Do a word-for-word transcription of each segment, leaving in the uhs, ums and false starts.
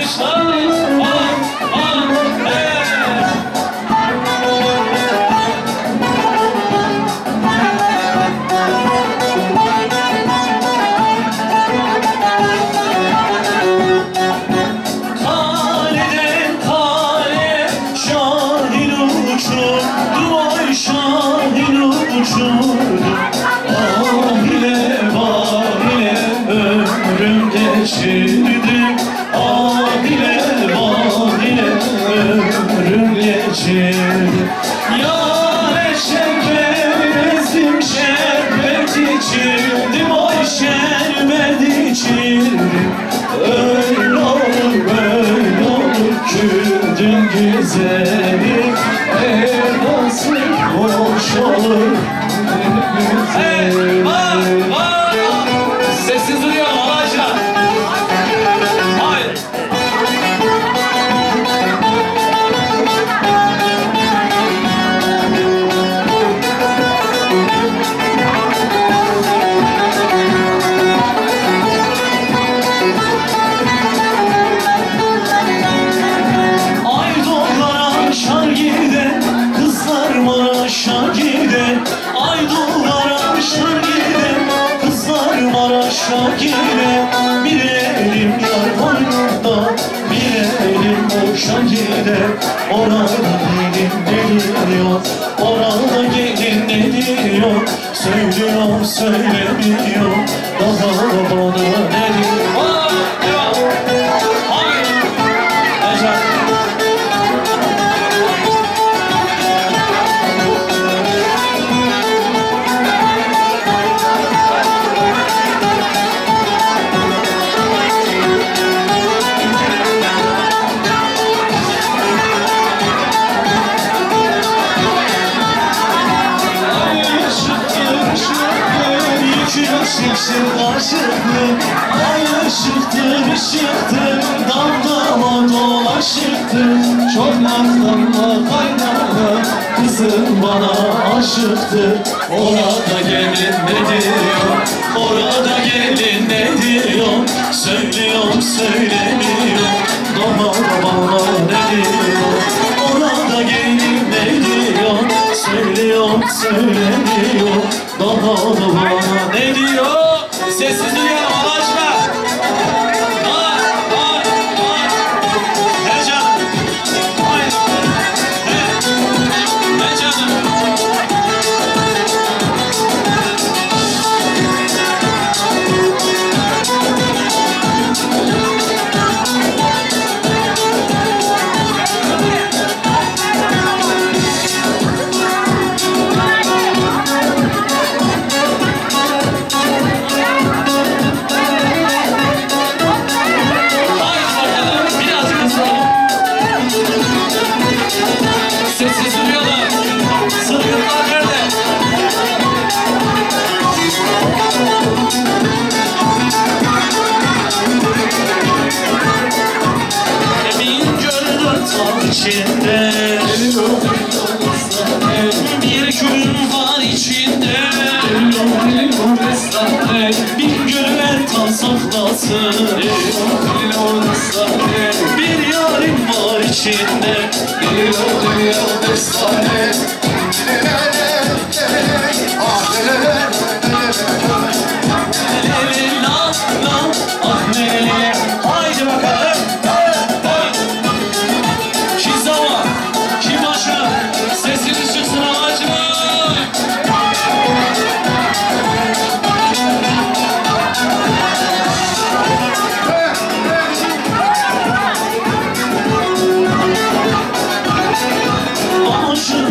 Aşık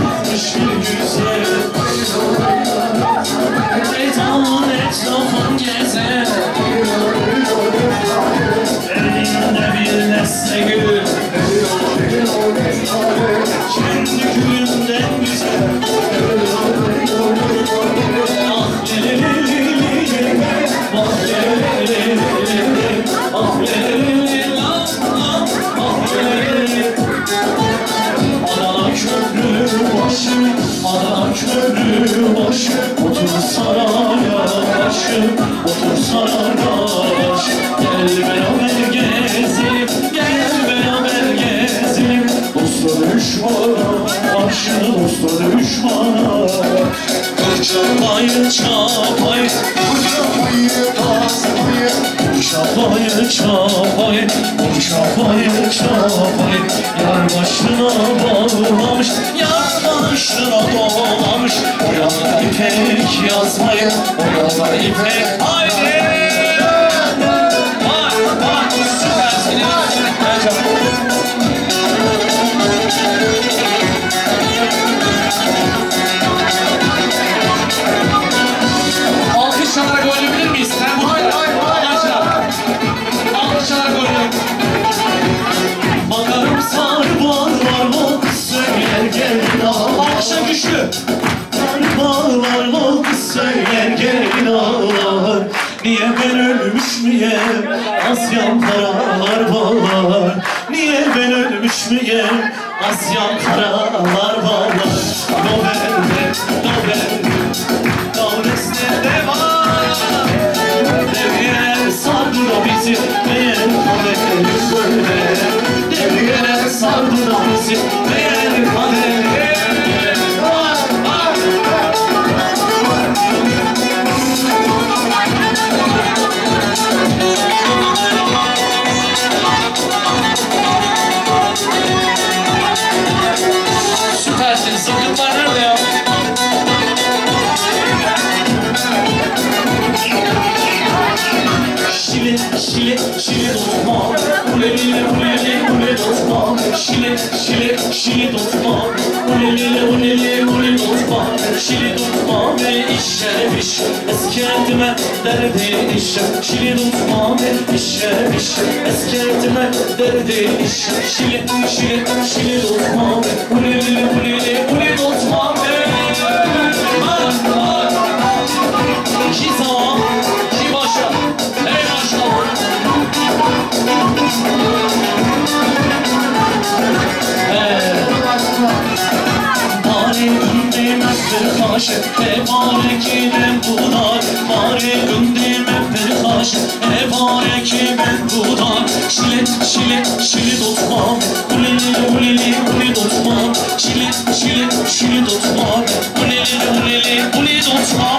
çapayı, bu çapayı çapayı yar başına bağlamış, yar başına dolamış. O yana ipek yazmayı, o yana ipek. Haydi! Vay vay süpersiniz. Alkış çalarak oynayabilir miyiz? Sen bu hayır hayır hayır. Alkış çalarak oynayalım. Bakarım sarı bağlar mı? Söyler gelin ağlar. Alkışa güçlü. Sarı bağlar mı? Söyler gelin ağlar. Niye ben ölmüş müyem? Asyam karalar bağlar. Niye ben ölmüş müyem? Asyam karalar bağlar. Nobel'de, Nobel'de, Nobel'de var. Devriyeler sardı da bizi, meğer kaderimiz böyle. Devriyeler sardı da bizi, meğer kaderimiz. Süpersiniz, zıkkımlar nerede ya? Şile, şile, şile tutma. Ulelile, ulele, ule tutma. Şile, şile, şile tutma. Ulelile, ulele, ule tutma. Şile tutma ve işe iş. Eskerdime derdi iş. Şile tutma ve işe iş. Eskerdime derdi iş. Şile, şile, şile tutma. Ulelile, ulele, ule tutma ve Şiza, şibaşa, ey maşallah. Bari gündeme bir kaş, e bari ki ben budar. Bari gündeme bir kaş, e bari ki ben budar. Şile, şile, şile tutmam, uleli, uleli, uli tutmam. Şile, şile, şile tutmam, uleli, uleli, uli tutmam.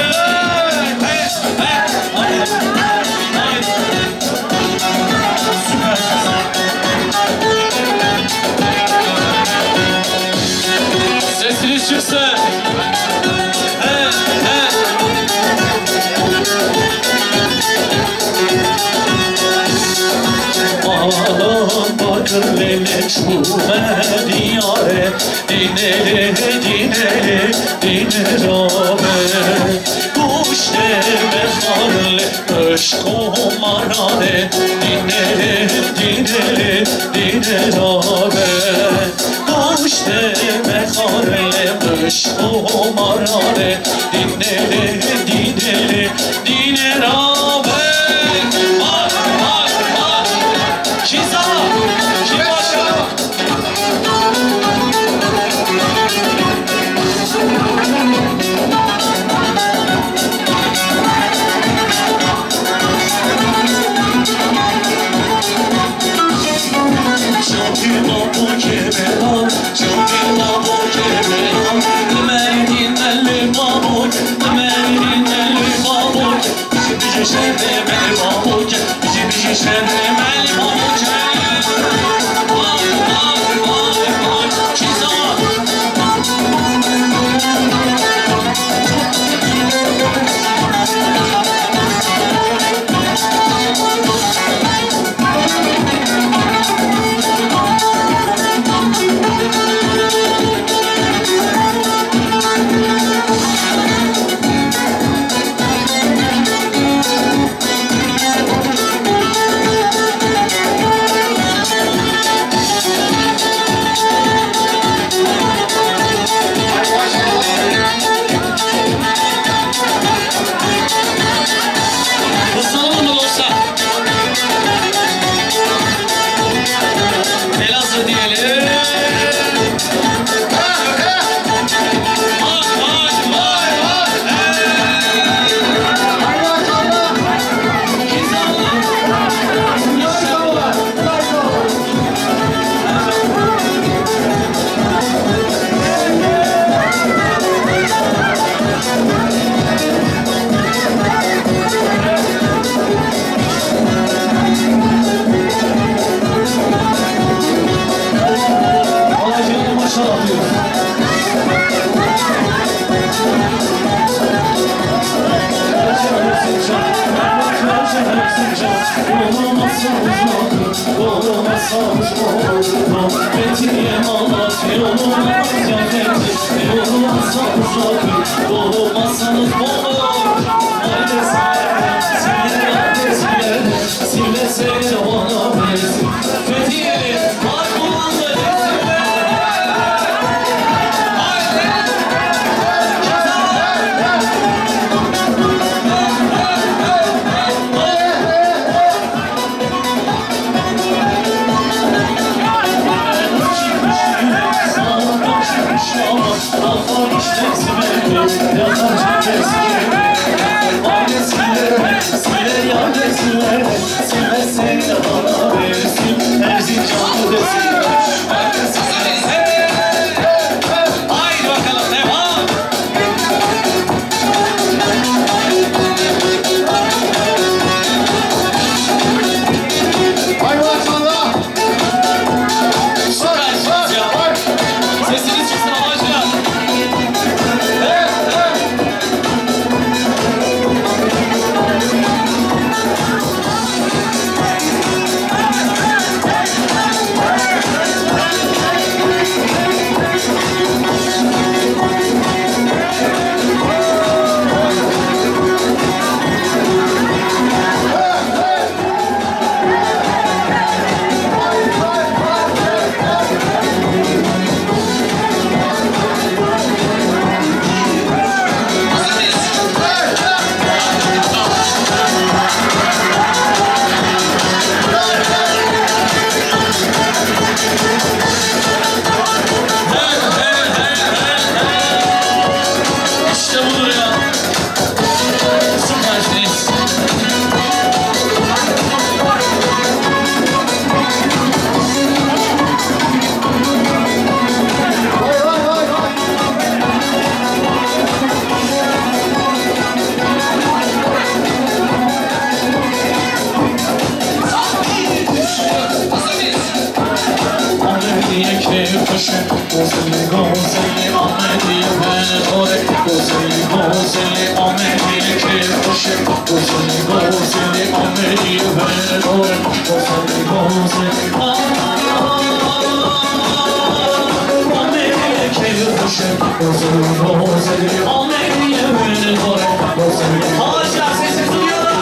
Sesiniz çıksın. He, he. Ağlam bakır ve meçhume diyare. Dinele, dinele, dinerabe. Kuş deme harle, aşkı marane. Dinele, dinele, dinerabe. Kuş deme harle, aşkı marane. Dinele, dinele, dinerabe. Var, var, var. Şiza, şibaşa. Çapila bu kemeran, çapila bu kemeran. Demeyin elli babuk, demeyin elli babuk. Bizi bizi şendemeli babuk, bizi bizi şendemeli babuk. Vay vay vay vay, Şiza. olmasanız olur. Fethiye Malatya yoluna ziyafeti olmasanız olur. Olmasanız olur. Haydi sile, haydi sile, sile sile bana versin. Fethiye Markulan'da resimler. Hala sesini duyuyorum.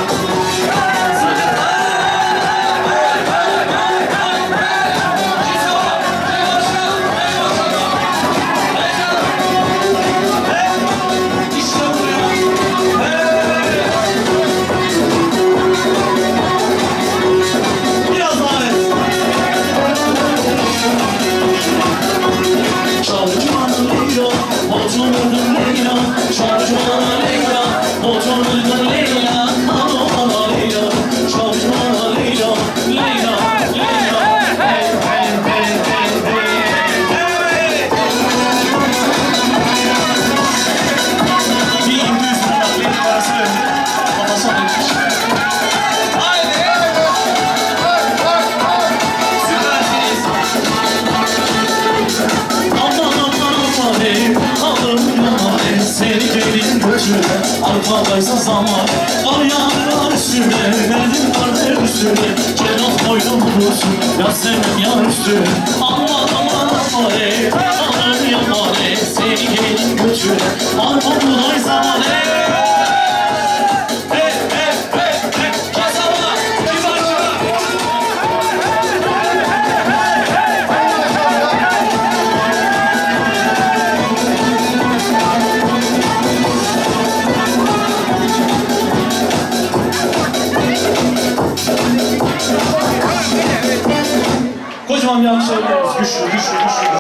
Arpadaysa zaman ayağlar üstüne, benim kardeşim üstüne, cenah boynum bulursun, ya senin yar üstüne. Aman aman aman ey, aman yaman ey, seni gelin götüre, arpa buğday zaman ey.